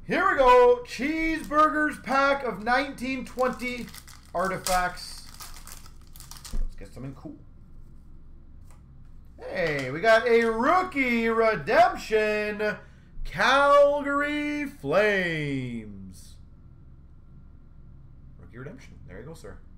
Here we go. Chezburger's pack of 1920 artifacts. Let's get something cool. Hey, we got a rookie redemption. Calgary Flames. Rookie redemption. There you go, sir.